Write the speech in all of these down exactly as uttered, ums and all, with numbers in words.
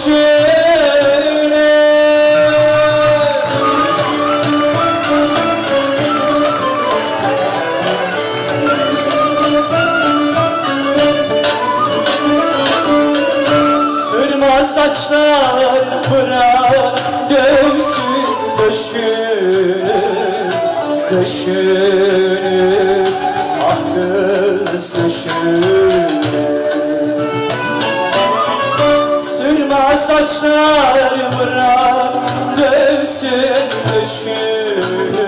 göçüne. Sırma saçlar bırak dövsün döşünü, döşünü, ah kız döşünü. Sırma saçlar bırak dövsün döşünü,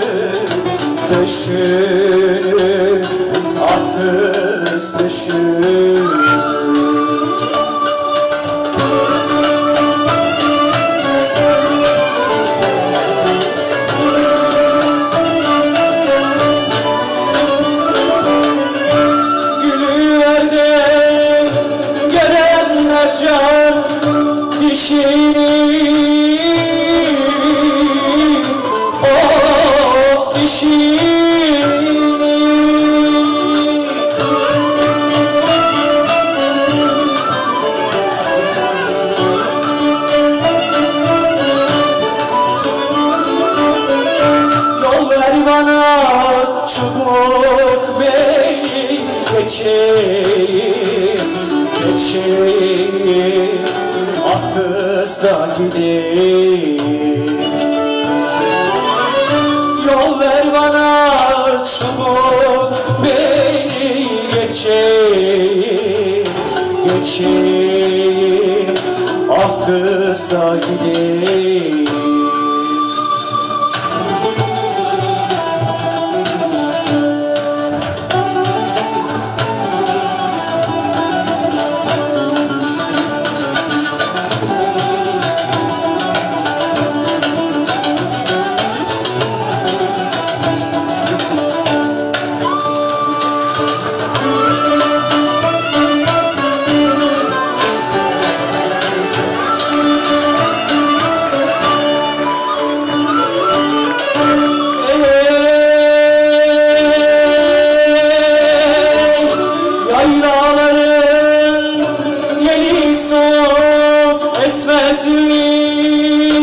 döşünü, ah kız döşünü. Dişini, of dişini. Yol ver bana çubuk bey, geçeyim, geçeyim, ah kız da gideyim. Yol ver bana çubuk beni, geçeyim, geçeyim, ah kız da gideyim. Yaylaların yeni soğuk esmez mi?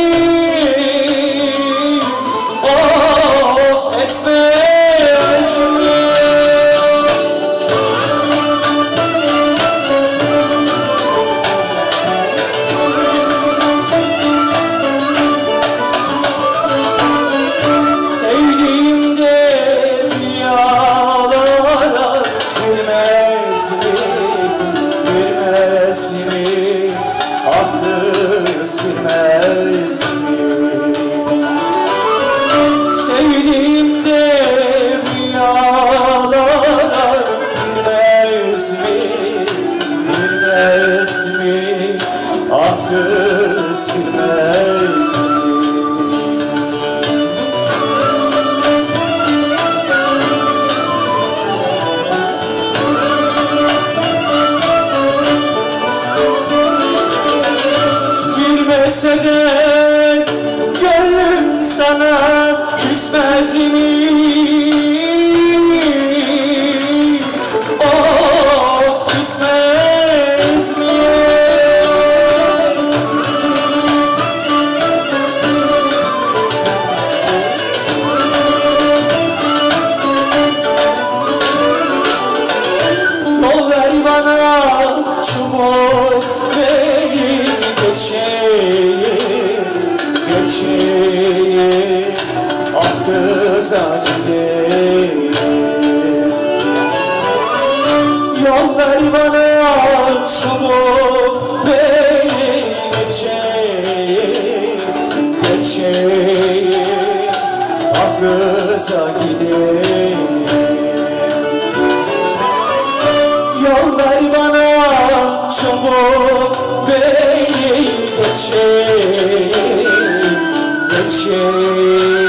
Of esmez mi? Sevdiğimde rüyalara girmez mi? Girmez mi? Ah kız girmez mi? Sevdiğimde rüyalara girmez mi? Girmez mi? Ah kız girmez mi? Girmese de gönlüm sana küsmez mi? Of küsmez mi? Yol ver bana çubuk beni, geçeyim, geçeyim, ah kıza gideyim. Yol ver bana çubuk beni, geçeyim, geçeyim, ah kıza gideyim. Yol ver bana çubuk beni, geçeyim, geçeyim,